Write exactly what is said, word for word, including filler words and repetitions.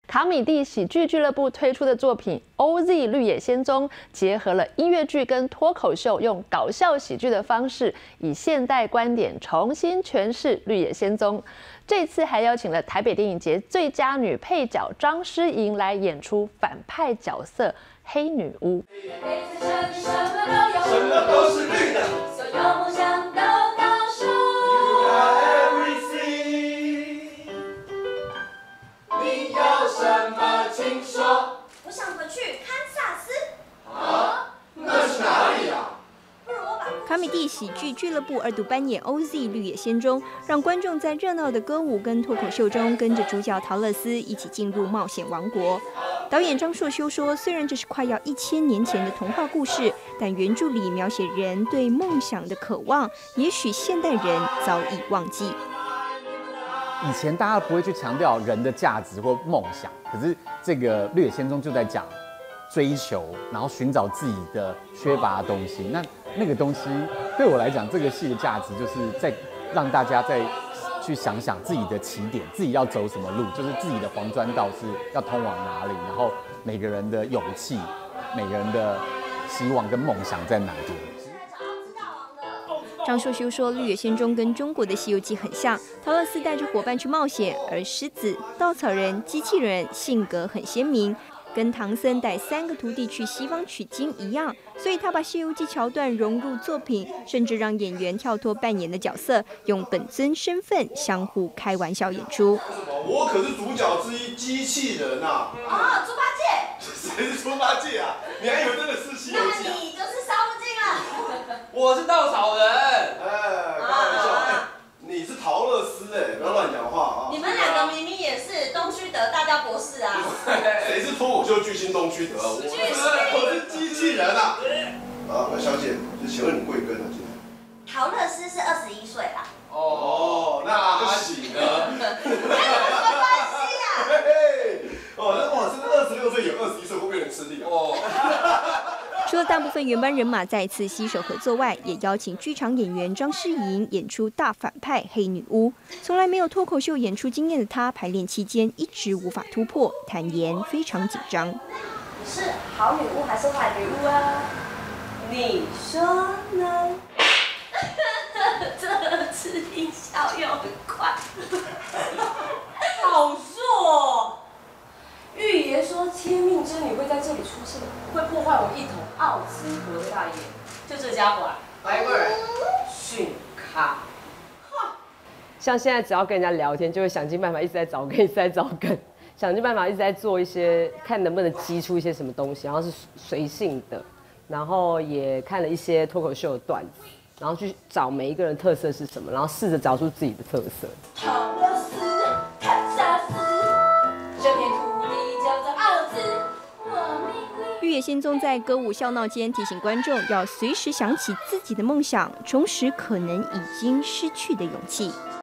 卡米蒂喜剧俱乐部推出的作品《O Z 绿野仙踪》，结合了音乐剧跟脱口秀，用搞笑喜剧的方式，以现代观点重新诠释《绿野仙踪》。这次还邀请了台北电影节最佳女配角张诗颖来演出反派角色黑女巫。 什么都是绿的，所有梦想都到手。你要什么请说。 我想回去堪萨斯。 啊？那是哪里啊？ 卡米蒂喜剧俱乐部二度扮演 O Z 绿野仙踪，让观众在热闹的歌舞跟脱口秀中，跟着主角陶乐斯一起进入冒险王国。导演张硕修说，虽然这是快要一千年前的童话故事，但原著里描写人对梦想的渴望，也许现代人早已忘记。 以前大家不会去强调人的价值或梦想，可是这个《绿野仙踪》就在讲追求，然后寻找自己的缺乏的东西。那那个东西对我来讲，这个戏的价值就是在让大家再去想想自己的起点，自己要走什么路，就是自己的黄砖道是要通往哪里，然后每个人的勇气、每个人的希望跟梦想在哪里。 张硕修说，《绿野仙踪》跟中国的《西游记》很像，陶乐斯带着伙伴去冒险，而狮子、稻草人、机器人性格很鲜明，跟唐僧带三个徒弟去西方取经一样，所以他把《西游记》桥段融入作品，甚至让演员跳脱扮演的角色，用本尊身份相互开玩笑演出。 我可是主角之一，机器人啊！ 哦，猪八戒。 谁是猪八戒啊？你还以为真的是《西游记》啊？ 那你就是烧不尽了。 我是稻草人。 哎，开玩笑，哎，你是陶乐斯哎，不要乱讲话啊！ 你们两个明明也是东区德大教博士啊。 谁是脱口秀巨星东区德？我巨星， 我是机器人啊！啊，小姐，就请问你贵庚啊？今天？ 陶乐斯是二十一岁啦。 哦，那阿喜呢？ 有什么关系啊？ 嘿嘿，哦，那哇，真的二十六岁有二十一岁，会不会有点吃力哦？ 除了大部分原班人马再次携手合作外，也邀请剧场演员张诗颖演出大反派黑女巫。从来没有脱口秀演出经验的她，排练期间一直无法突破，坦言非常紧张。 你是好女巫还是坏女巫啊？你说呢？这次音效又很快，好弱哦！ 预言说天命之女会在这里出现，会破坏我一统奥兹国的大业。就这家伙啊， 哪一个人？ 逊咖。 像现在只要跟人家聊天，就会想尽办法一直在找梗，一直在找梗，想尽办法一直在做一些，看能不能激出一些什么东西，然后是随性的，然后也看了一些脱口秀的段子，然后去找每一个人特色是什么，然后试着找出自己的特色。 陶乐斯，堪萨斯，这片土地叫做奥兹。 绿野仙踪在歌舞笑闹间提醒观众，要随时想起自己的梦想，重拾可能已经失去的勇气。